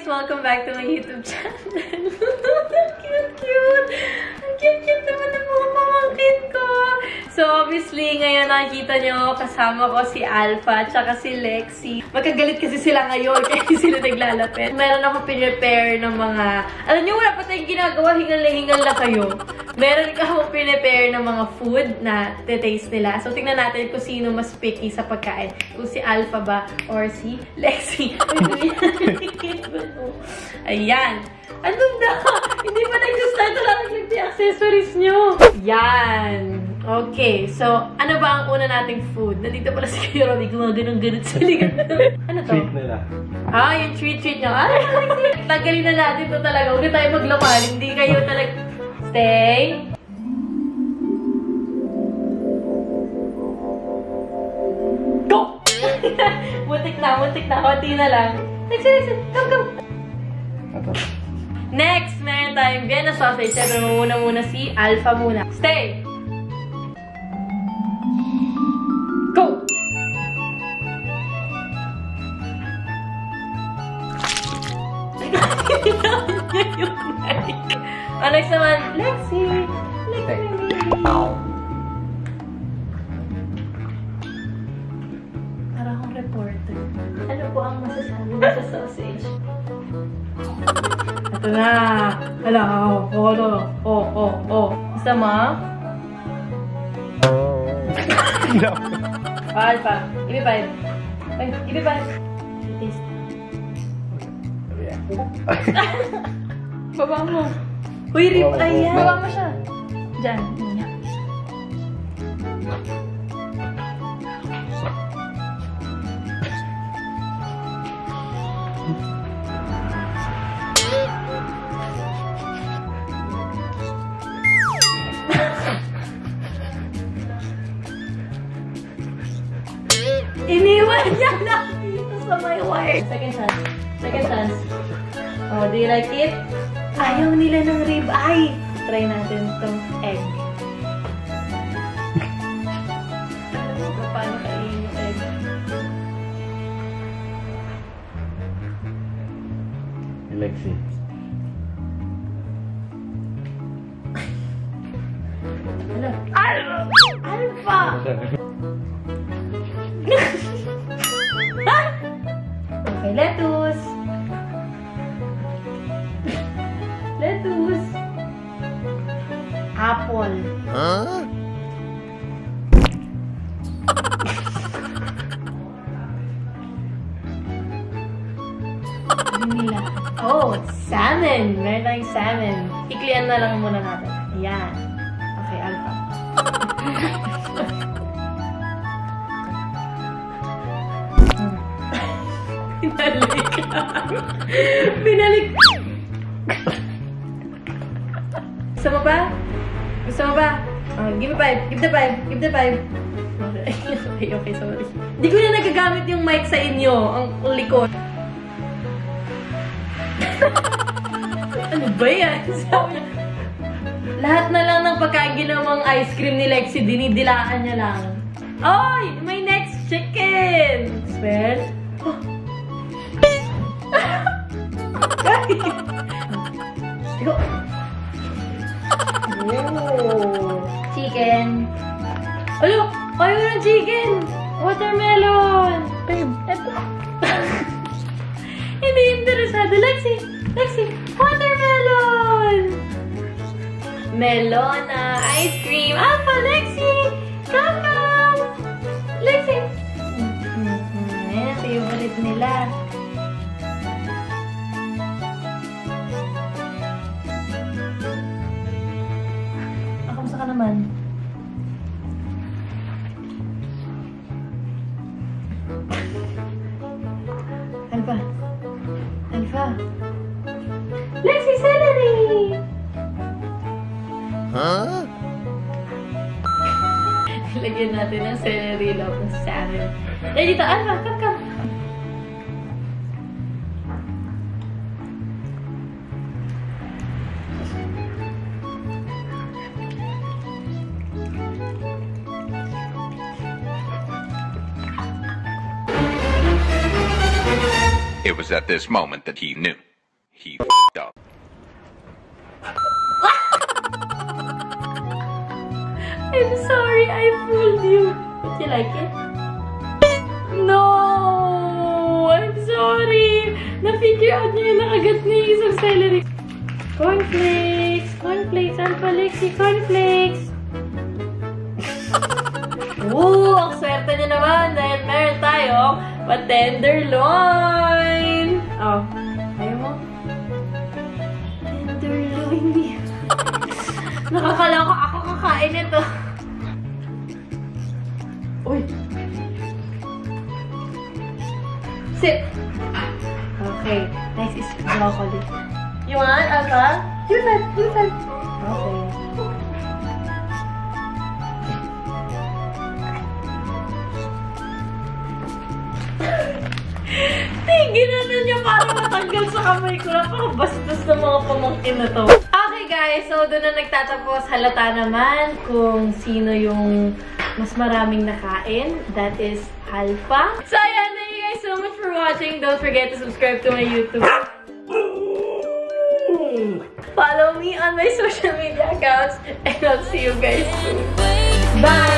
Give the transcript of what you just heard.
Welcome back to my YouTube channel. Cute! Ang cute naman ng mga pamangkin ko! So, obviously, ngayon nakikita nyo, kasama ko si Alpha at saka si Lexi. Magkagalit kasi sila ngayon, kaya sila naglalapit. Meron ako pinrepare ng mga... Alam nyo, wala pa tayong ginagawa, hingal na kayo. Meron ako pinrepare ng mga food na taste nila. So, tingnan natin kung sino mas picky sa pagkain. Kung si Alpha ba or si Lexi. Ayan. Ano na? Hindi pa nag-start na lang yung accessories nyo. Yan. Okay. So, ano ba ang una nating food? Nandito pala si Kuya Robbie. Gumaganong-ganot sa ligat. Ano to? Treat nila. Ah, yung treat nyo. Ay, tagalin na natin to talaga. Huwag na tayo maglaman. Hindi kayo talaga... Stay. Go! Muntik na. Kunti na lang. Next. Come. Ito. Next, meron tayong Vienna sausage. Siyempre, muna si Alpha muna. Stay! Go! Next naman, Lexi! Para akong reporter. Ano po ang masasabi mo sa sausage? Ito na. Hala. Oh. Gusto mo? No. Alpha. Ibibay. Taste. Baba mo. Uy, rip. Ayan. Baba mo siya. Diyan. Iniwan niya lang dito sa may wire. Second chance. Oh, do you like it? Ayaw nila ng rib eye. Try natin itong egg. Alam mo ba paano kainin yung egg? Lexi. Alpha! Okay, lettuce. Apple. Huh? Nila. Oh, salmon. Meron tayong salmon. Iklian na lang muna natin. Ayan. Okay, Alpha. Binalik. Gusto mo ba? Oh, give the five. Okay, sorry. Di ko na nagagamit yung mic sa inyo. Ang likod. Ano ba yan? Lahat na lang ng pagkain ginawang ice cream ni Lexi, dinidilaan niya lang. Oy! May next chicken! Smell? Go! Oh! Chicken! Alo! Ayaw ng chicken! Watermelon! Babe! Eto! Hindi interesado. Lexi! Watermelon! Melona! Ice cream! Alpha! Lexi! Come! Lexi! Ayan, favorite nila. Kamusta ka naman? Alpha! Lexi, celery! Huh? Lagyan natin ng celery loob ng salad. Dito, Alpha, come. It was at this moment that he knew. He f***ed up. I'm sorry, I fooled you. Did you like it? No! I'm sorry! Na-figure out niya yung nakagat niya yung isang celery. Cornflakes! Cornflakes! Alpha Lexi! Cornflakes! Woo! Ang swerte niya naman dahil meron tayong pa-tenderloin! Oh, ayaw mo? Tenderloin niya. Nakakaloka ako kakain ito. Uy! Sit! Okay, next is broccoli. You want, Alpha? You fed, you fed. Okay. Tingnan niya para matanggal sa kamay ko. Napakabastos ng mga pamangkin na to. Okay guys, so doon na nagtatapos. Halata naman kung sino yung mas maraming nakain. That is Alpha. So ayan, thank you guys so much for watching. Don't forget to subscribe to my YouTube. Follow me on my social media accounts. And I'll see you guys soon. Bye!